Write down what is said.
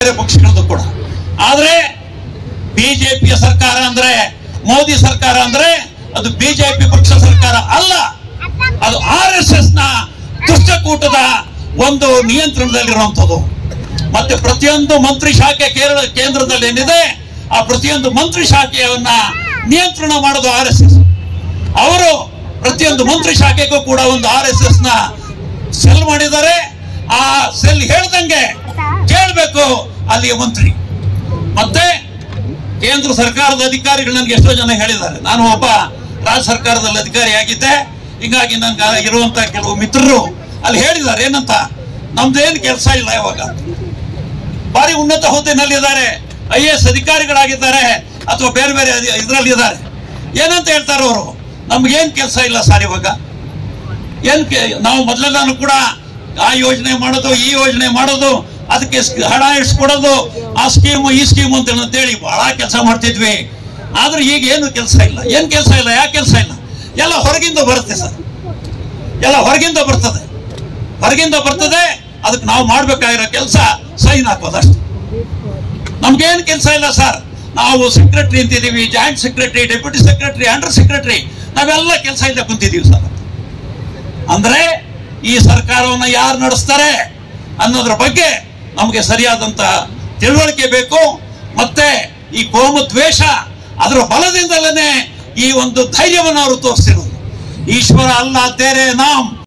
ಪಕ್ಷಗಳದ್ದು ಕೂಡ. ಆದ್ರೆ ಬಿಜೆಪಿಯ ಸರ್ಕಾರ ಅಂದ್ರೆ, ಮೋದಿ ಸರ್ಕಾರ ಅಂದ್ರೆ ಅದು ಬಿಜೆಪಿ ಪಕ್ಷ ಸರ್ಕಾರ ಅಲ್ಲ, ಅದು RSS ನ ದುಷ್ಟಕೂಟದ ಒಂದು ನಿಯಂತ್ರಣದಲ್ಲಿರುವಂಥದ್ದು. ಮತ್ತೆ ಪ್ರತಿಯೊಂದು ಮಂತ್ರಿ ಶಾಖೆ ಕೇಂದ್ರದಲ್ಲಿ ಏನಿದೆ, ಆ ಪ್ರತಿಯೊಂದು ಮಂತ್ರಿ ಶಾಖೆಯನ್ನ ನಿಯಂತ್ರಣ ಮಾಡೋದು RSS. ಅವರು ಪ್ರತಿಯೊಂದು ಮಂತ್ರಿ ಶಾಖೆಗೂ ಕೂಡ ಒಂದು RSS ನ ಸೆಲ್ ಮಾಡಿದ್ದಾರೆ. ಆ ಸೆಲ್ ಹೇಳ್ದಂಗೆ ಕೇಳಬೇಕು ಅಲ್ಲಿಯ ಮಂತ್ರಿ. ಮತ್ತೆ ಕೇಂದ್ರ ಸರ್ಕಾರದ ಅಧಿಕಾರಿಗಳು ನನಗೆ ಎಷ್ಟೋ ಜನ ಹೇಳಿದ್ದಾರೆ, ನಾನು ಒಬ್ಬ ರಾಜ್ಯ ಸರ್ಕಾರದಲ್ಲಿ ಅಧಿಕಾರಿಯಾಗಿದ್ದೆ, ಹೀಗಾಗಿ ನನ್ಗೆ ಇರುವಂತ ಕೆಲವು ಮಿತ್ರರು ಅಲ್ಲಿ ಹೇಳಿದ್ದಾರೆ ಏನಂತ, ನಮ್ದೇನು ಕೆಲಸ ಇಲ್ಲ, ಇವಾಗ ಭಾರಿ ಉನ್ನತ ಹುದ್ದೆನಲ್ಲಿದ್ದಾರೆ, IAS ಅಧಿಕಾರಿಗಳಾಗಿದ್ದಾರೆ ಅಥವಾ ಬೇರೆ ಬೇರೆ ಇದರಲ್ಲಿ ಇದ್ದಾರೆ. ಏನಂತ ಹೇಳ್ತಾರೆ ಅವರು, ನಮ್ಗೇನ್ ಕೆಲಸ ಇಲ್ಲ ಸರ್, ಇವಾಗ ನಾವು ಮೊದಲೆಲ್ಲಾನು ಕೂಡ ಆ ಯೋಜನೆ ಮಾಡೋದು, ಈ ಯೋಜನೆ ಮಾಡೋದು, ಅದಕ್ಕೆ ಹಣ ಇಡ್ಸ್ಕೊಡೋದು, ಆ ಸ್ಕೀಮು ಈ ಸ್ಕೀಮು ಅಂತೇಳಿ ಬಹಳ ಕೆಲಸ ಮಾಡ್ತಿದ್ವಿ. ಆದ್ರೆ ಈಗ ಏನು ಕೆಲಸ ಇಲ್ಲ. ಏನ್ ಕೆಲಸ ಇಲ್ಲ? ಯಾಕೆ ಕೆಲಸ ಇಲ್ಲ? ಎಲ್ಲ ಹೊರಗಿಂದ ಬರುತ್ತೆ ಸರ್, ಎಲ್ಲ ಹೊರಗಿಂದ ಬರ್ತದೆ. ಅದಕ್ಕೆ ನಾವು ಮಾಡ್ಬೇಕಾಗಿರೋ ಕೆಲಸ ಸೈನ್ ಹಾಕೋದಷ್ಟೇ. ನಮ್ಗೇನು ಕೆಲಸ ಇಲ್ಲ ಸರ್. ನಾವು ಸೆಕ್ರೆಟರಿ ಅಂತಿದ್ದೀವಿ, joint secretary, deputy secretary, under secretary, ನಾವೆಲ್ಲ ಕೆಲಸ ಇಲ್ಲ ಕುಂತಿದ್ದೀವಿ ಸರ್. ಅಂದ್ರೆ ಈ ಸರ್ಕಾರವನ್ನ ಯಾರು ನಡೆಸ್ತಾರೆ ಅನ್ನೋದ್ರ ಬಗ್ಗೆ ನಮಗೆ ಸರಿಯಾದಂತ ತಿಳುವಳಿಕೆ ಬೇಕು. ಮತ್ತೆ ಈ ಕೋಮು ದ್ವೇಷ ಅದರ ಬಲದಿಂದಲೇ ಈ ಒಂದು ಧೈರ್ಯವನ್ನು ಅವರು ತೋರಿಸಿರೋದು. ಈಶ್ವರ ಅಲ್ಲ ತೇರೆ ನಾಮ್